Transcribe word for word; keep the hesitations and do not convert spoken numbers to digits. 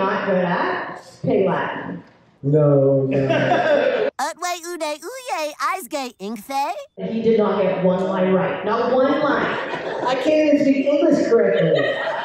not good at? Pig Latin. No, no. Utway ude uye Eisgay inkfe. He did not get one line right. Not one line. I can't even speak English correctly.